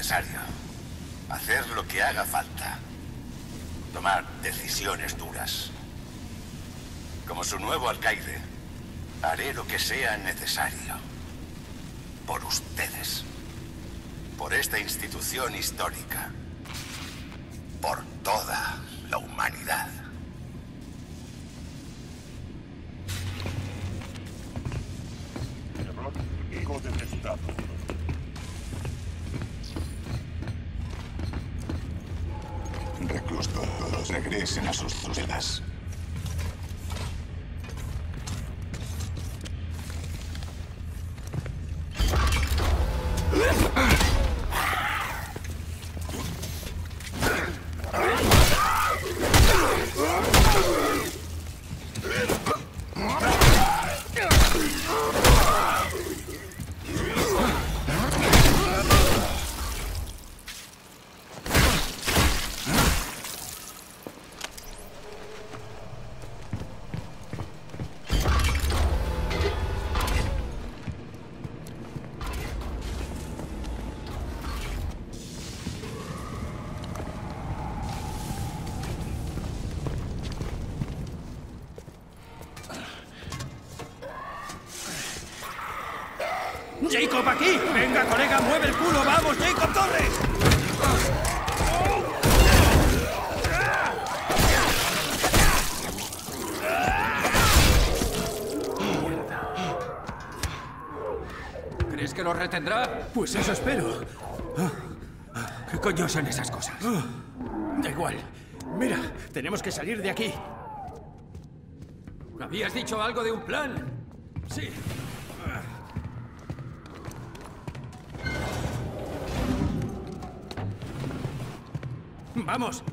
necesario. Hacer lo que haga falta. Tomar decisiones duras. Como su nuevo alcaide, haré lo que sea necesario. Por ustedes. Por esta institución histórica. Por toda la humanidad. Error detectado. Reclusos, regresen a sus celdas. ¡Jacob, aquí! ¡Venga, colega, mueve el culo! ¡Vamos, Jacob Torres! ¿Crees que lo retendrá? Pues eso espero. ¿Qué coño son esas cosas? Da igual. Mira, tenemos que salir de aquí. ¿Habías dicho algo de un plan? Sí. ¡Vamos!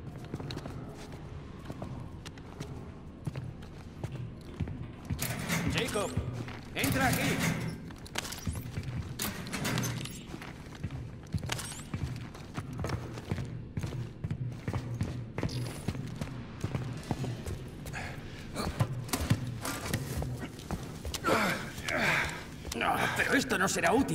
Jacob, entra aquí. No, pero esto no será útil.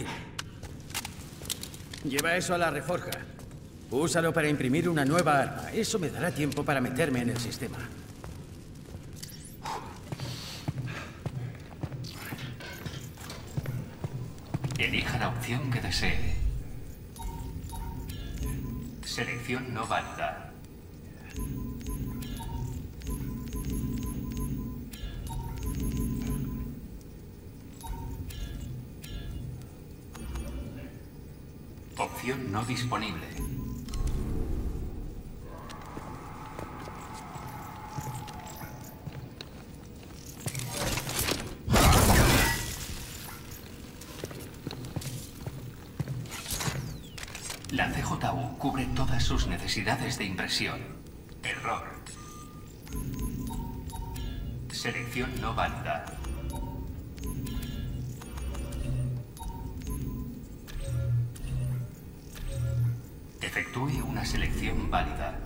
Lleva eso a la reforja. Úsalo para imprimir una nueva arma. Eso me dará tiempo para meterme en el sistema. Elija la opción que desee. Selección no válida. Opción no disponible. La CJU cubre todas sus necesidades de impresión. Error. Selección no válida. Efectúe una selección válida.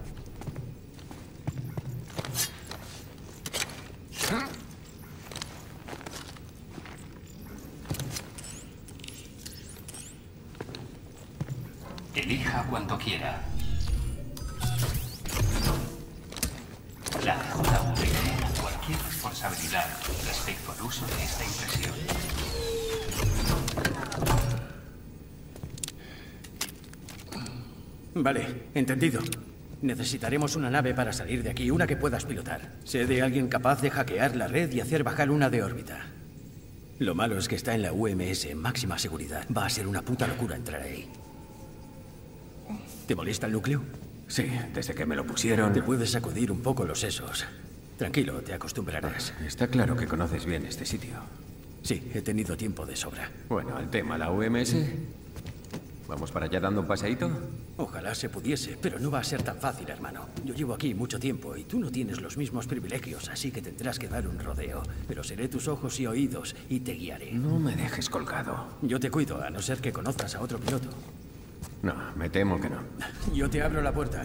Elija cuando quiera. La CJU elimina cualquier responsabilidad respecto al uso de esta impresión. Vale, entendido. Necesitaremos una nave para salir de aquí, una que puedas pilotar. Sé de alguien capaz de hackear la red y hacer bajar una de órbita. Lo malo es que está en la UMS, máxima seguridad. Va a ser una puta locura entrar ahí. ¿Te molesta el núcleo? Sí, desde que me lo pusieron... Te puedes sacudir un poco los sesos. Tranquilo, te acostumbrarás. Está claro que conoces bien este sitio. Sí, he tenido tiempo de sobra. Bueno, el tema, la UMS... ¿Vamos para allá dando un paseíto? Ojalá se pudiese, pero no va a ser tan fácil, hermano. Yo llevo aquí mucho tiempo y tú no tienes los mismos privilegios, así que tendrás que dar un rodeo. Pero seré tus ojos y oídos y te guiaré. No me dejes colgado. Yo te cuido, a no ser que conozcas a otro piloto. No, me temo que no. Yo te abro la puerta.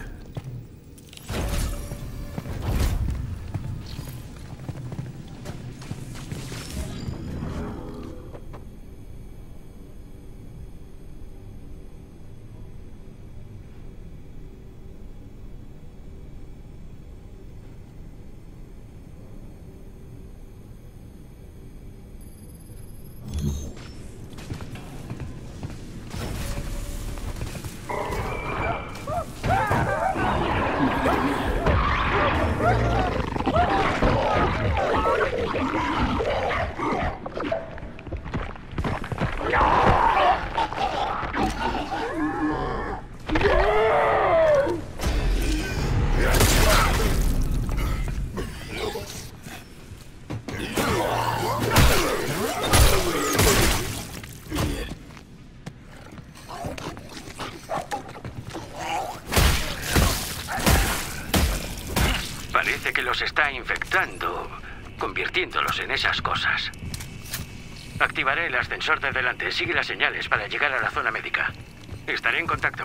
Parece que los está infectando, convirtiéndolos en esas cosas. Activaré el ascensor de delante. Sigue las señales para llegar a la zona médica. Estaré en contacto.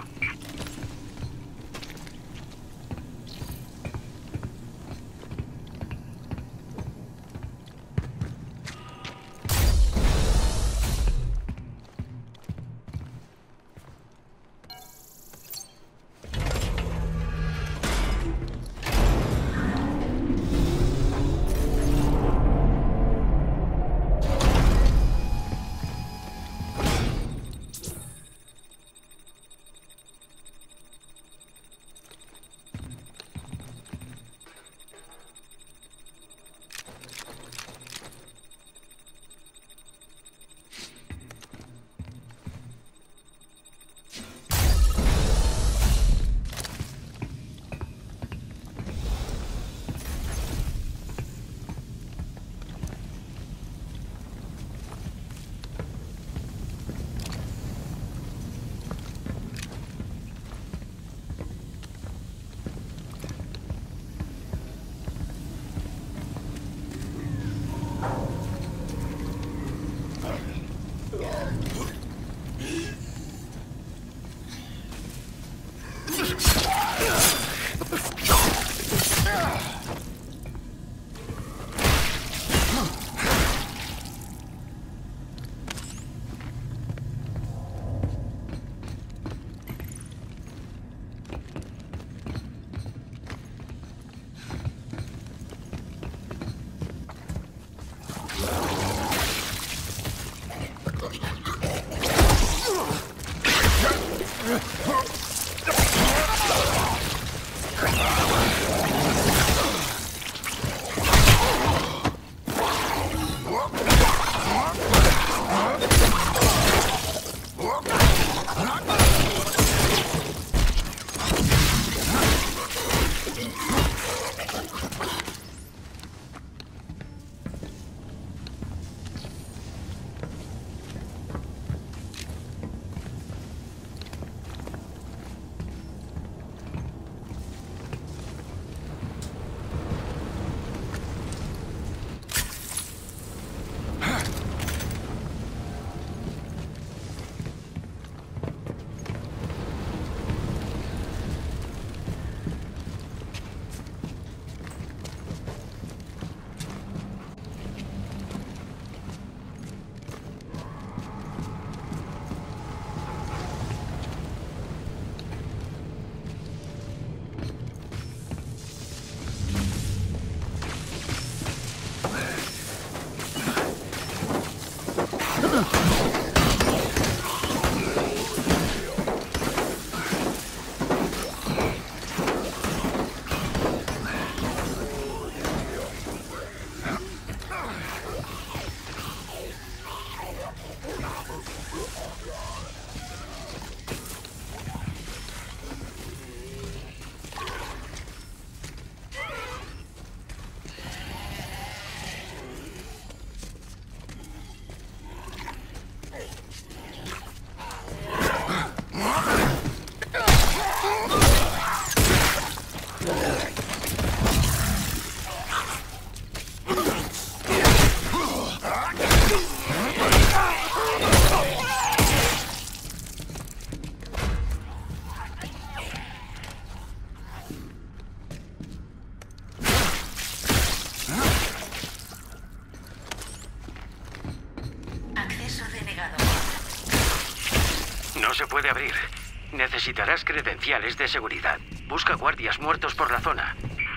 No se puede abrir. Necesitarás credenciales de seguridad. Busca guardias muertos por la zona.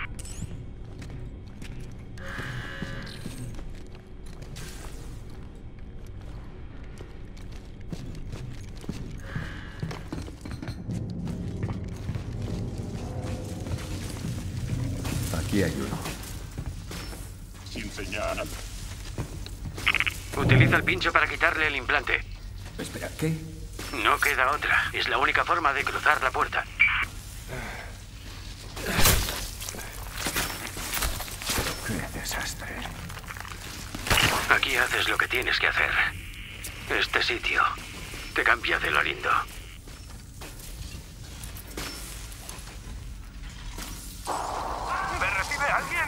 Aquí hay uno. Sin señal. Utiliza el pincho para quitarle el implante. Espera, ¿qué? No queda otra. Es la única forma de cruzar la puerta. Qué desastre. Aquí haces lo que tienes que hacer. Este sitio te cambia de lo lindo. ¿Me recibe alguien?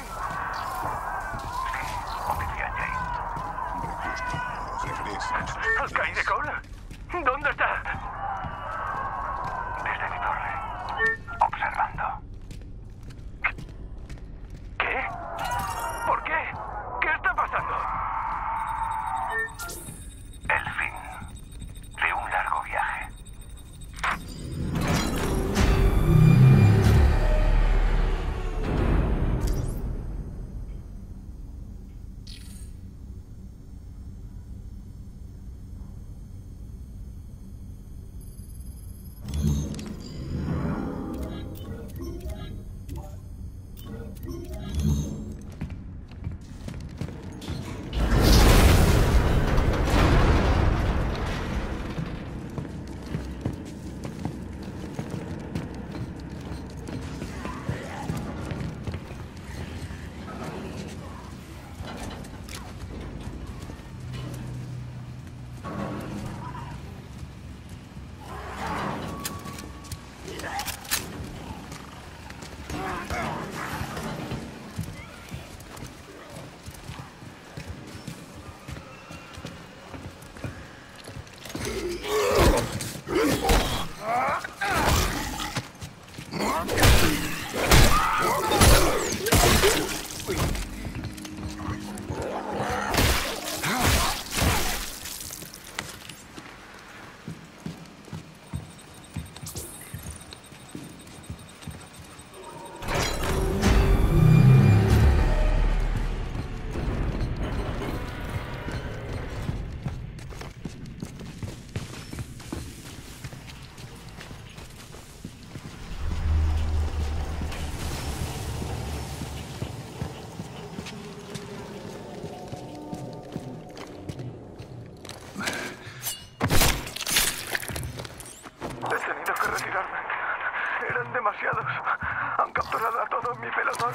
que retirarme. Eran demasiados. Han capturado a todo mi pelotón.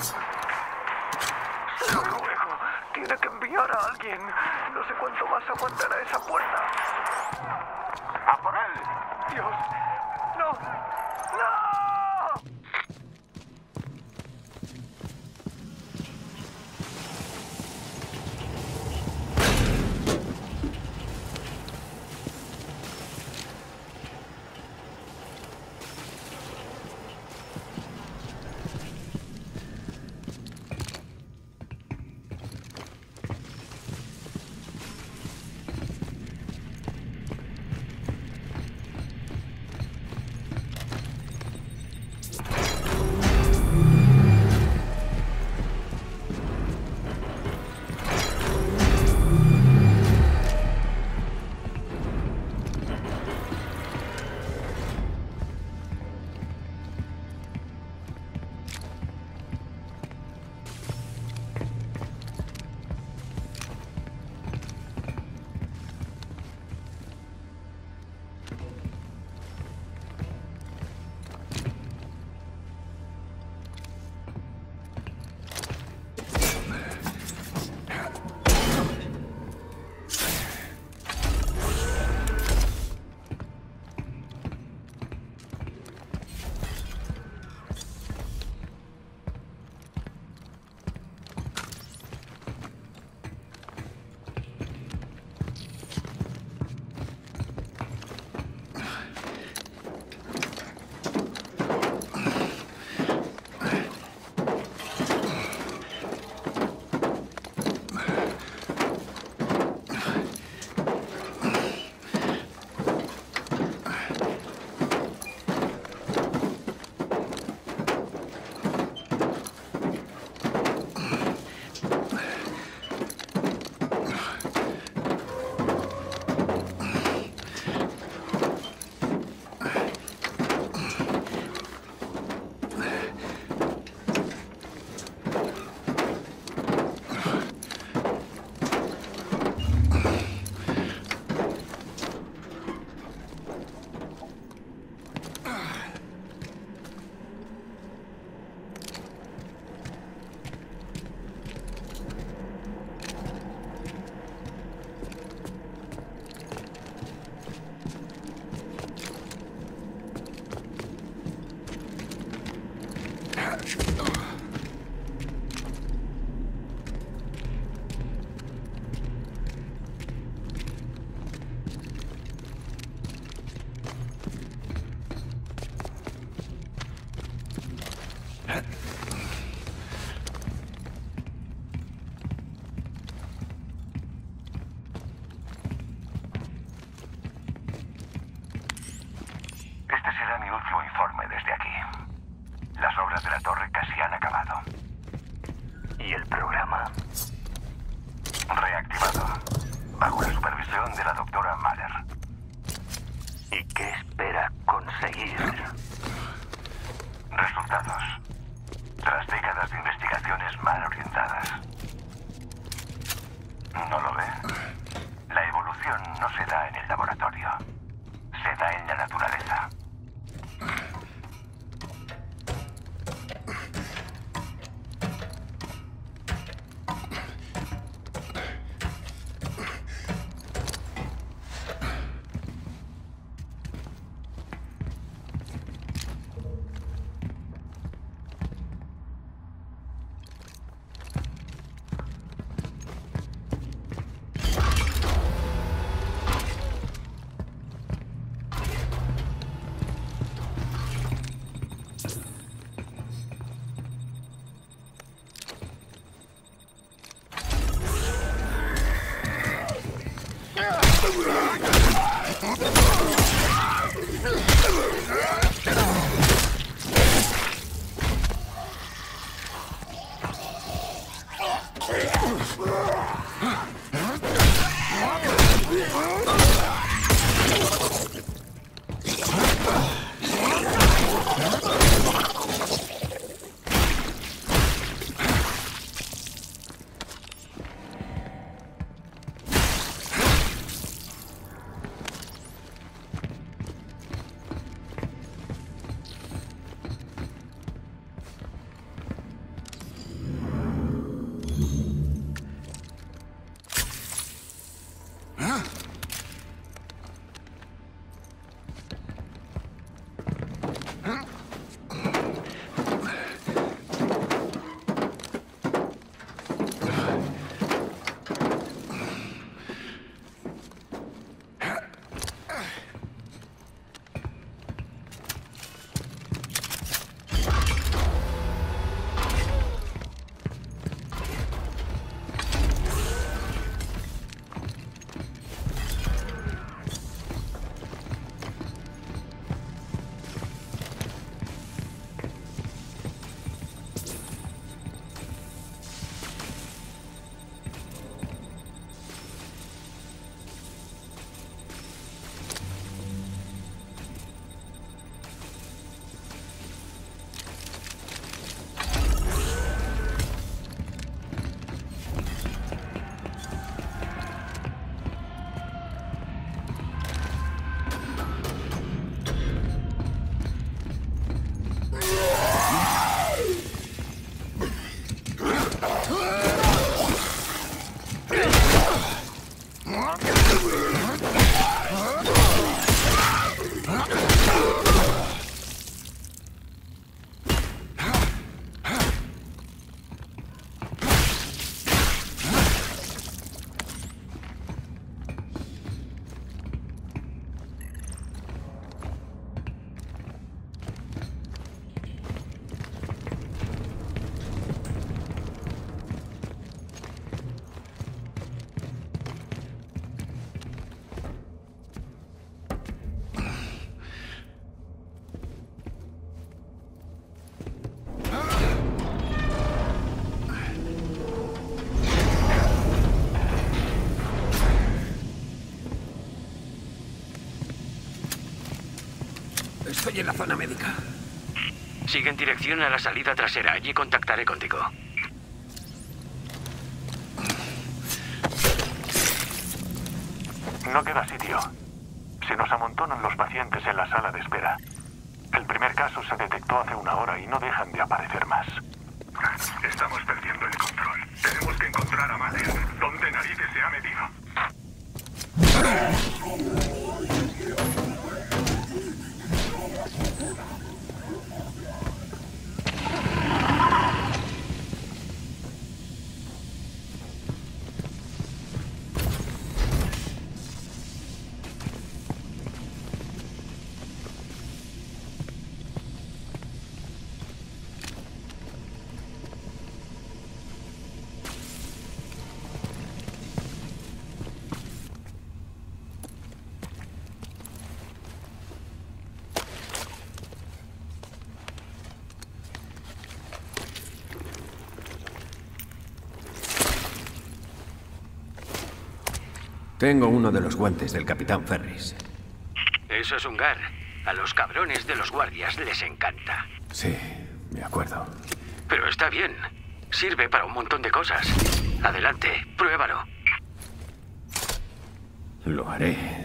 Se lo ruego. Tiene que enviar a alguien. No sé cuánto más aguantará esa puerta. ¡A por él! Dios. No. ¡No! Estoy en la zona médica. Sigue en dirección a la salida trasera. Allí contactaré contigo. No queda sitio. Se nos amontonan los pacientes en la sala de espera. El primer caso se detectó hace 1 hora y no dejan de aparecer más. Estamos perdiendo el control. Tenemos que encontrar a Mater. ¿Dónde narices se ha metido? Tengo uno de los guantes del Capitán Ferris. Eso es un GAR. A los cabrones de los guardias les encanta. Sí, me acuerdo. Pero está bien. Sirve para un montón de cosas. Adelante, pruébalo. Lo haré.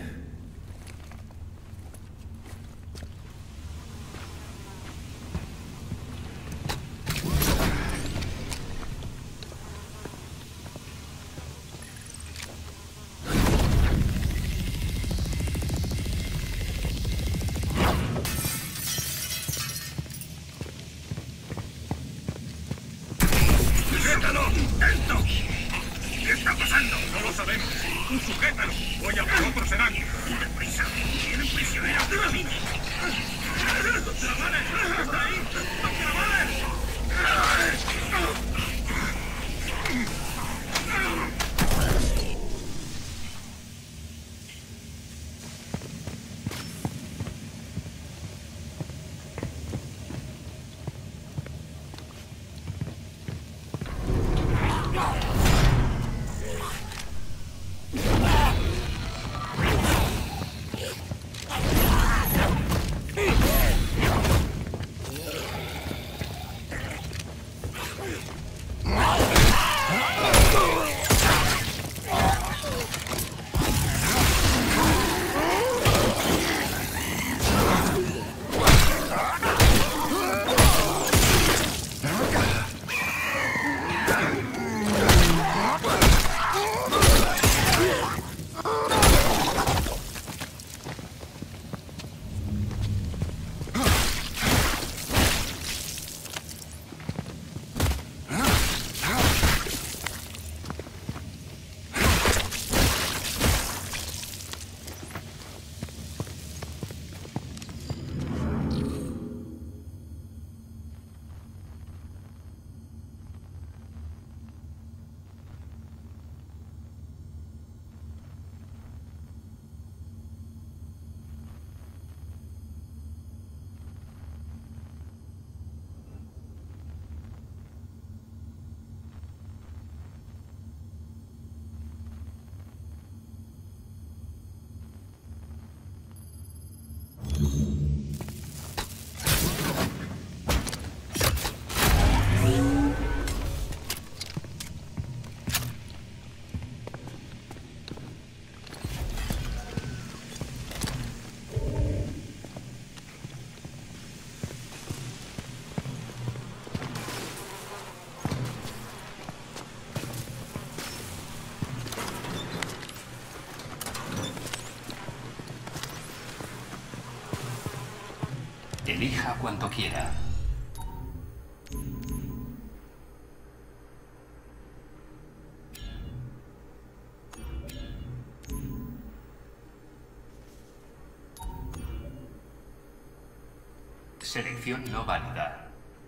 ¿Qué está pasando? No lo sabemos. Sujétalo. Voy a por otro sedán. Deprisa. Tienen prisionero a la niña. ¡Chavales! ¡Está ahí! ¡Chavales! Elija cuanto quiera. Selección no válida.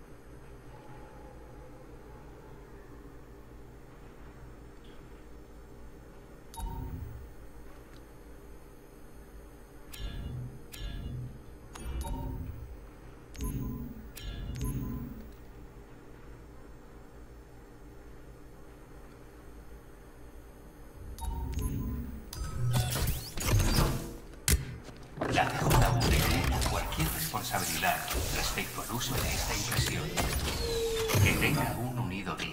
La CJV elimina cualquier responsabilidad respecto al uso de esta impresión. Que tenga un unido día.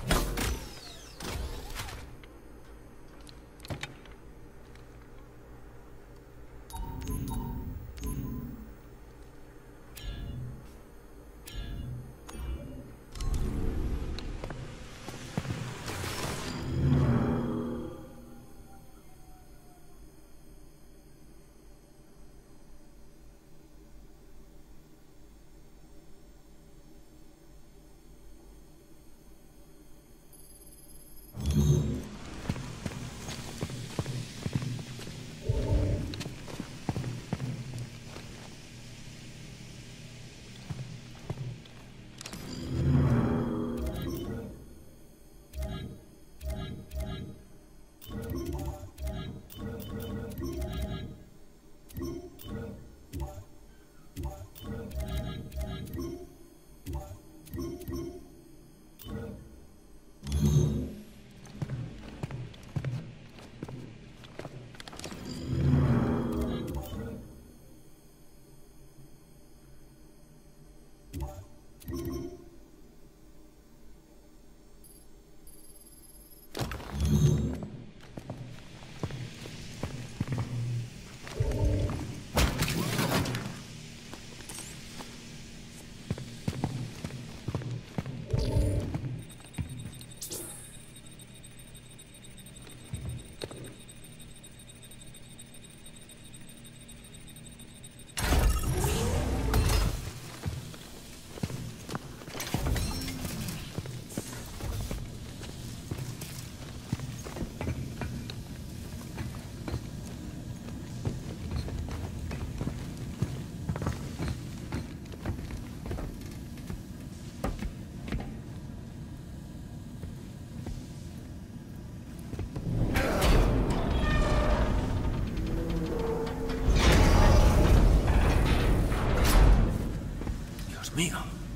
Mío.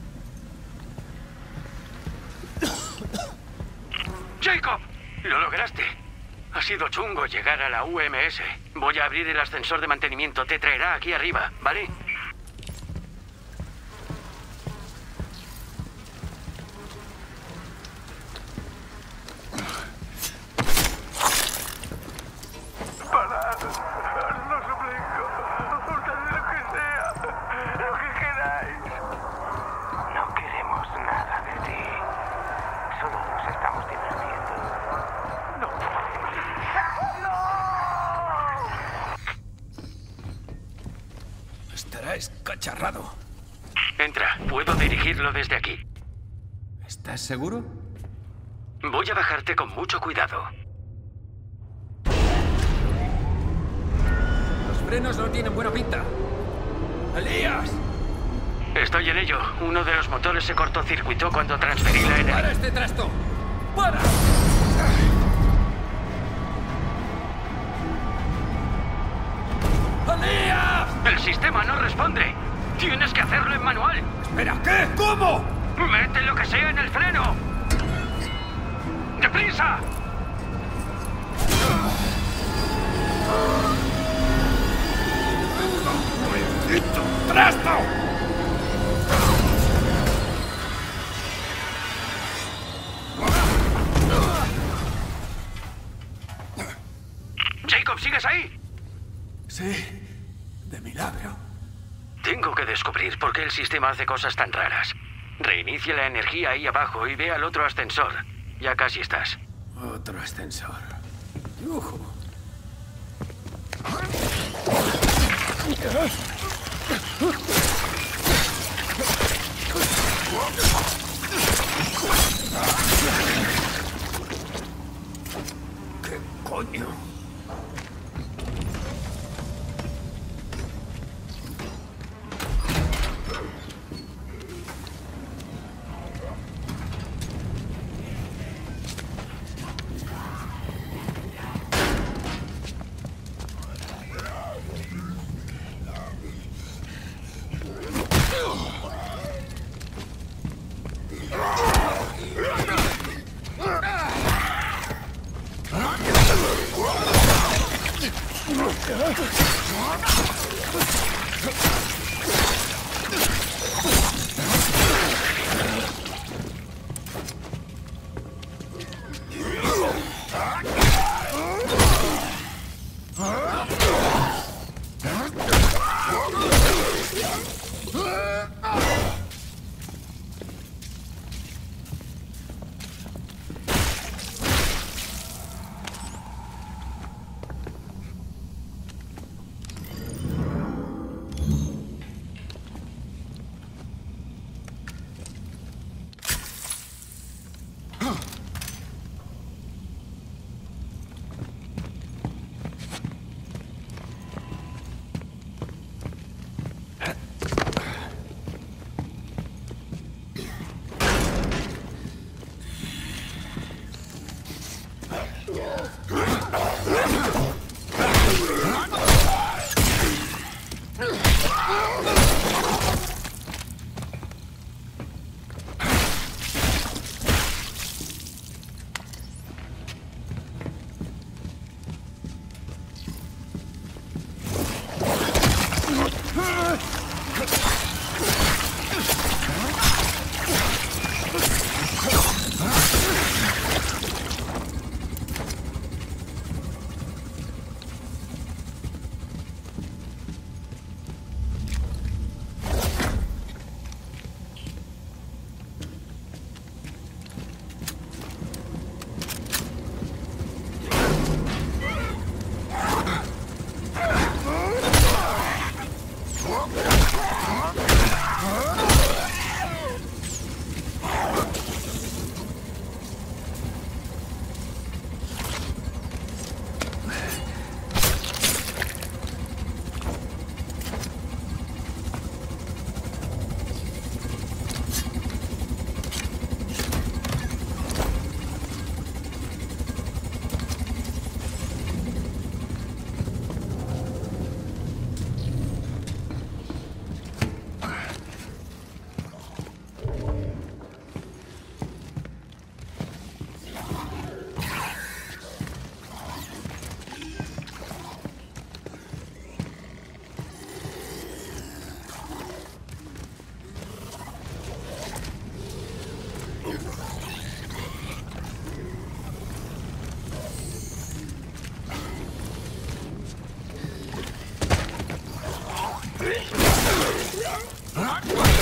¡Jacob! ¡Lo lograste! Ha sido chungo llegar a la UMS. Voy a abrir el ascensor de mantenimiento. Te traerá aquí arriba, ¿vale? Parad. Lo suplico. Haced lo que sea. Lo que queráis. No queremos nada de ti. Solo nos estamos divirtiendo. No. ¡No! Estará escacharrado. Entra. Puedo dirigirlo desde aquí. ¿Estás seguro? Voy a bajarte con mucho cuidado. Los frenos no tienen buena pinta. ¡Elías! Estoy en ello. Uno de los motores se cortocircuitó cuando transferí la energía. ¡Para este trasto! ¡Para! ¡Elías! El sistema no responde. Tienes que hacerlo en manual. Espera, ¿qué? ¿Cómo? Mete lo que sea en el freno. ¡Deprisa! ¡Maldito trasto! Jacob, ¿sigues ahí? Sí, de milagro. Tengo que descubrir por qué el sistema hace cosas tan raras. Reinicia la energía ahí abajo y ve al otro ascensor. Ya casi estás. Otro ascensor. ¡Yujú!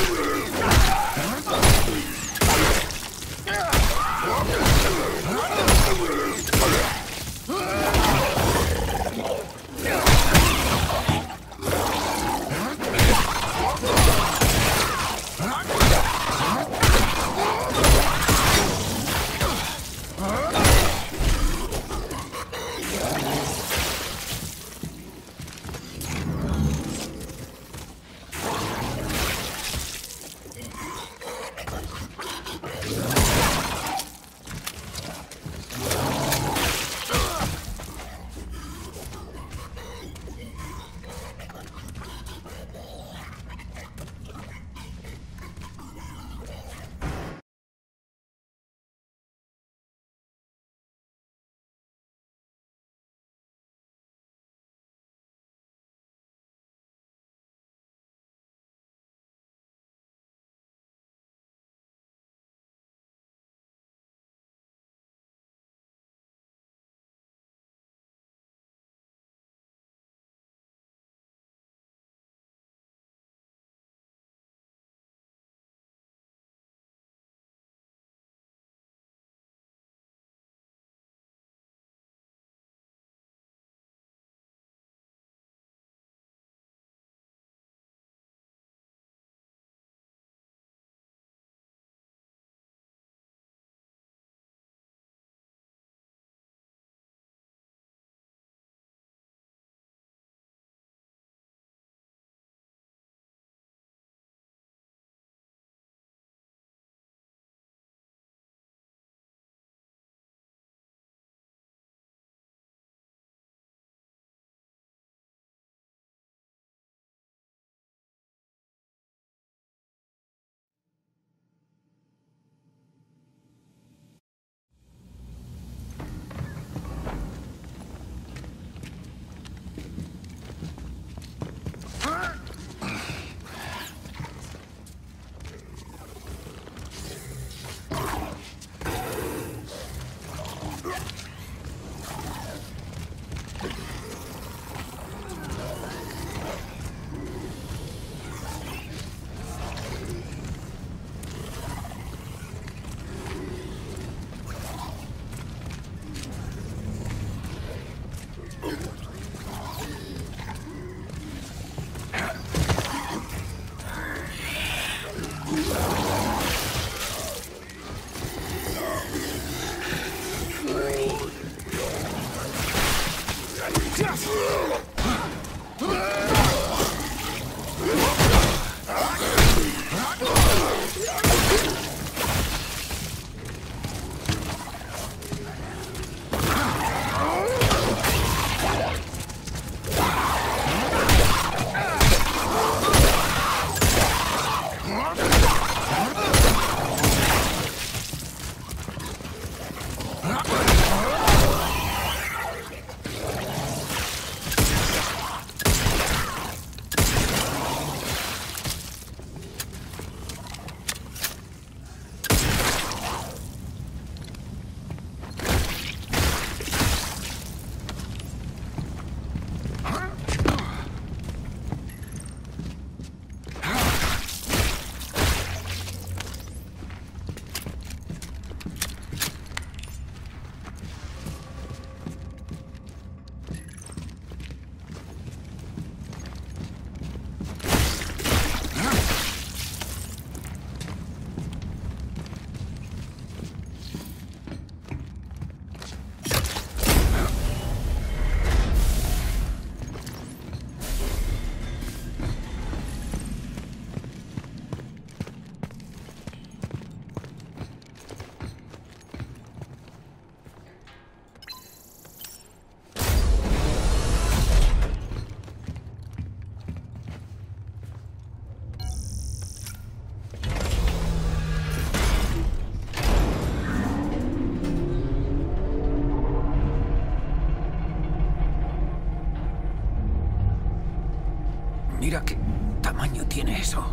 Mira qué tamaño tiene eso.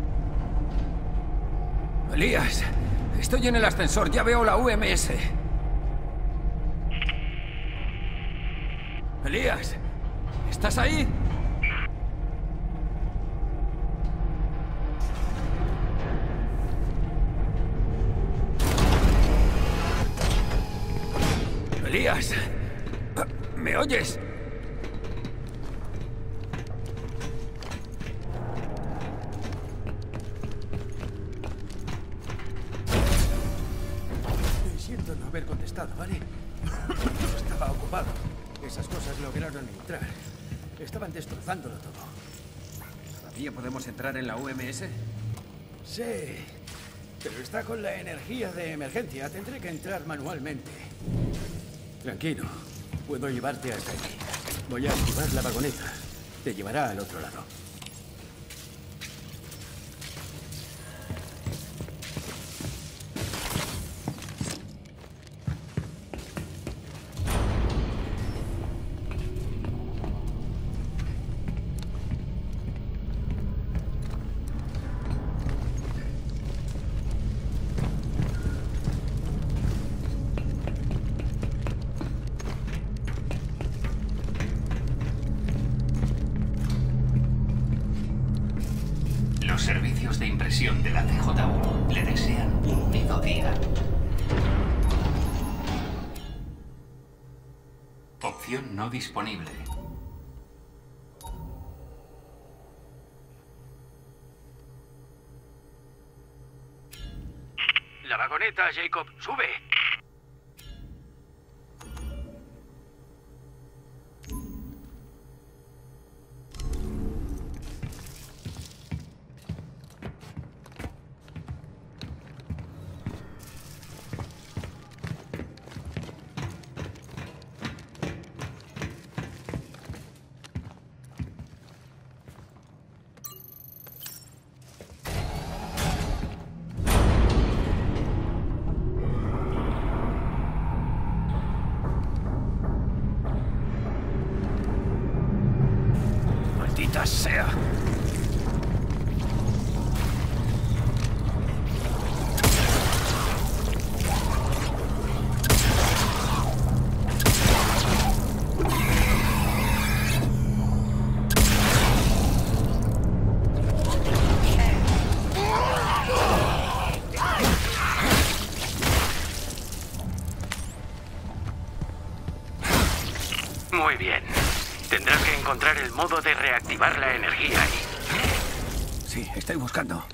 Elías, estoy en el ascensor, ya veo la UMS. Elías, ¿estás ahí? Elías, ¿me oyes? Siento no haber contestado, ¿vale? Estaba ocupado. Esas cosas lograron entrar. Estaban destrozándolo todo. ¿Todavía podemos entrar en la UMS? Sí, pero está con la energía de emergencia. Tendré que entrar manualmente. Tranquilo, puedo llevarte hasta aquí. Voy a activar la vagoneta. Te llevará al otro lado. Los servicios de impresión de la CJ1 le desean un unido día. Opción no disponible. La vagoneta, Jacob, sube. ¡Maldita sea! Muy bien. Tendrás que encontrar el modo de reactivar la energía ahí. Sí, estoy buscando.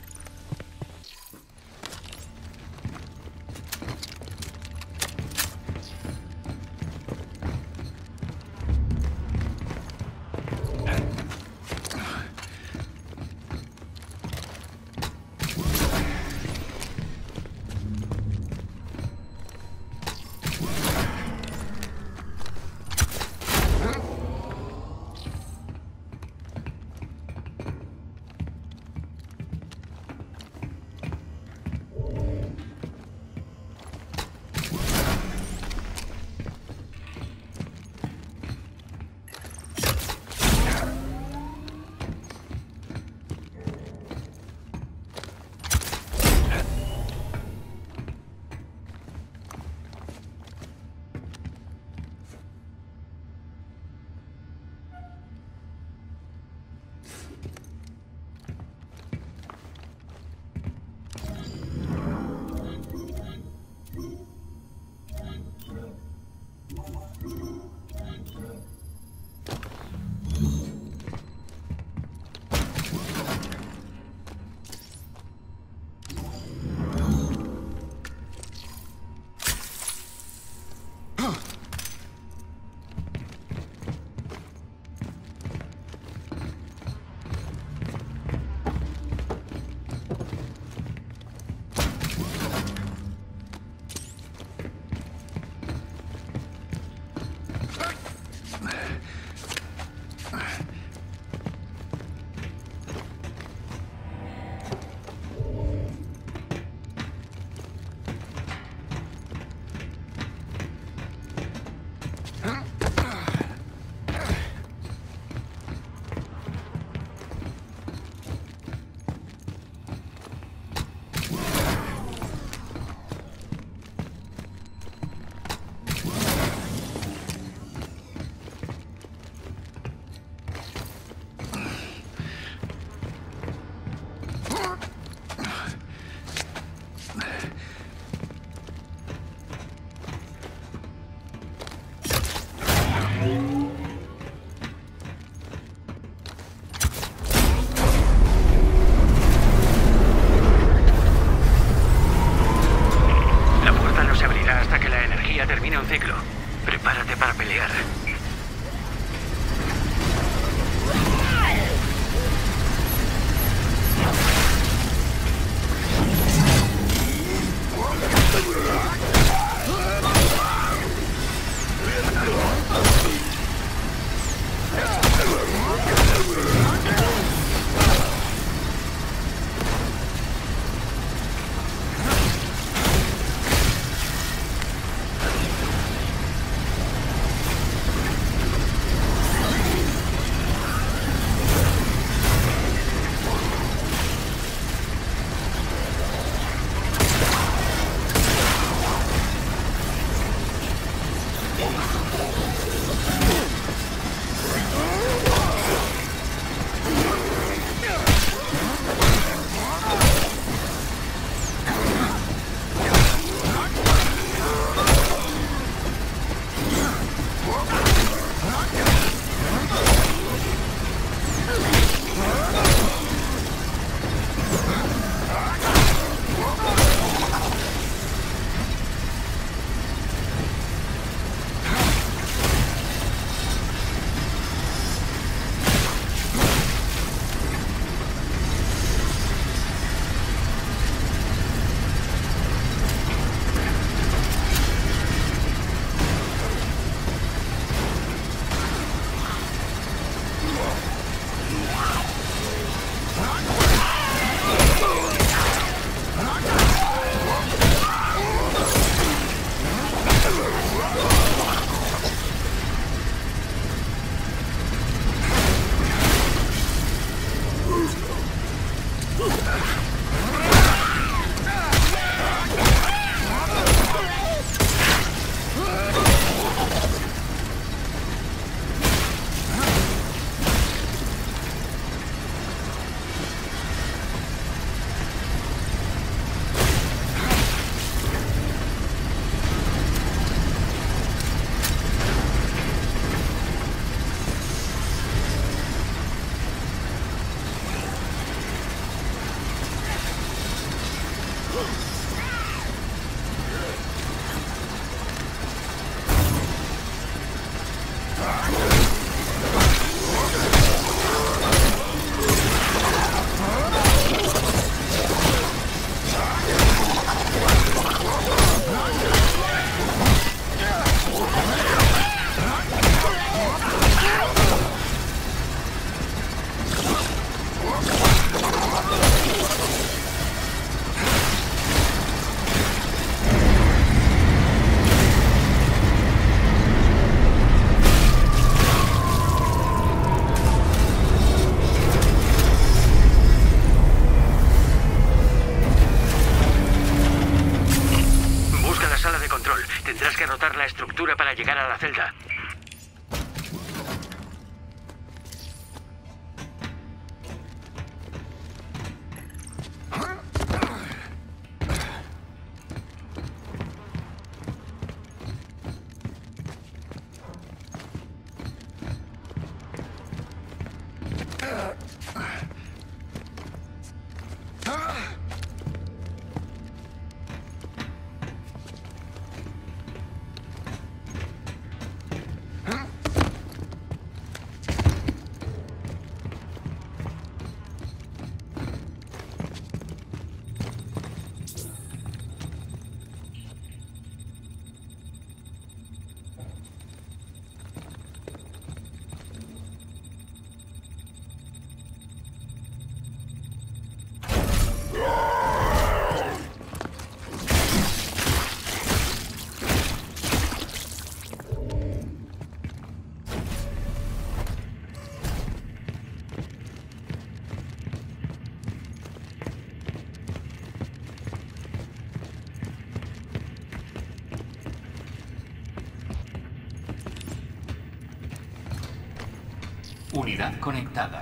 Tendrás que rotar la estructura para llegar a la celda. Unidad conectada.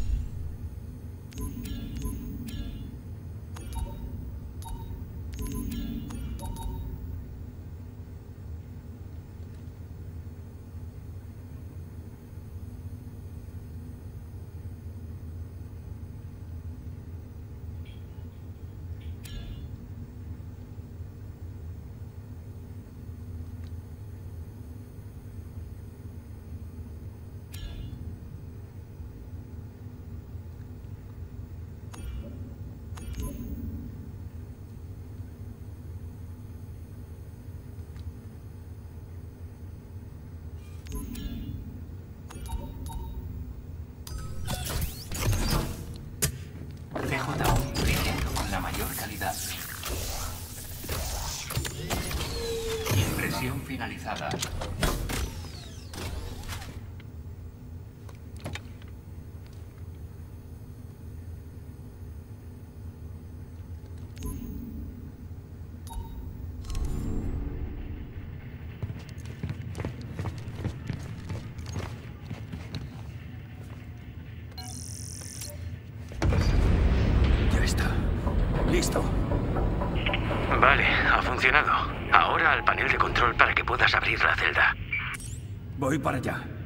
PJ1 brillando con la mayor calidad. Impresión finalizada. Listo. Vale, ha funcionado. Ahora al panel de control para que puedas abrir la celda. Voy para allá.